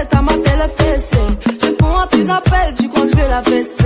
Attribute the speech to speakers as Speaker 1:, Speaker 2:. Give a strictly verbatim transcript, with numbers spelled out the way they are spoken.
Speaker 1: t'as maté le P C. Je réponds à tes appels, tu crois que je vais la fesser.